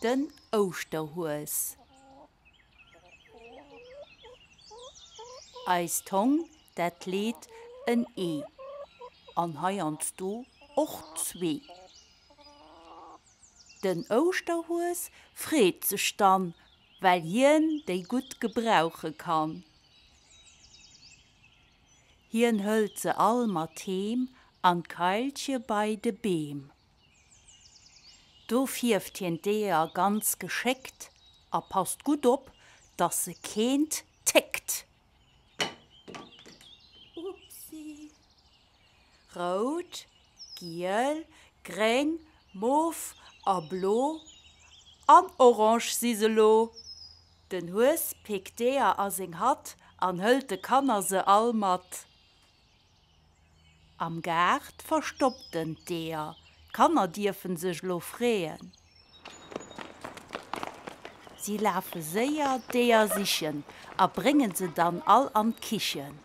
den Osterhues. Eis Tong, dat lädt ein E. An heianst du och 2. Den Osterhues freet sich dann, weil hien de gut gebrauche kann. Hien höllt se all mat Heem an Keiltje bei de Beem. Do firft hien der ganz gescheckt, a passt gut op, dass se keent tickt. Upsi. Rot, giel, greng, mauve, a blau, an orange siselo. Den Hues pickt der as eng hat, an höllt de Kanner se all mat. Am Gart verstoppt den der, Kanner dürfen sich lo freien. Sie laufen sehr der sichen, a bringen sie dann all an Kichen.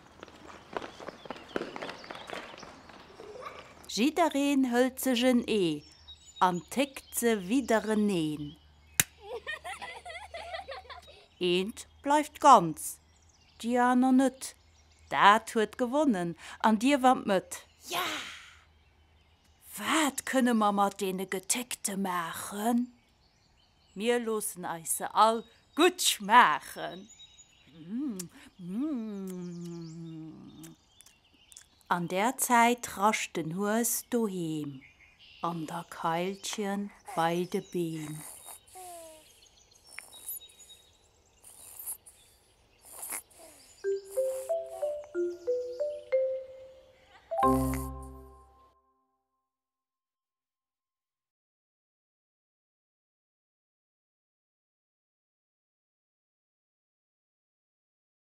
Jiderin höllt sich ein E, an tickt sie wieder neen. Eent bleibt ganz, die aner nüt. Dat huet gewonnen, an dir wand mit. Ja! Wat könne ma mat dene Getickte machen? Mir losen eise all gut schmachen. An der Zeit rascht den Hues doheem, an der Keilchen bei de Beem.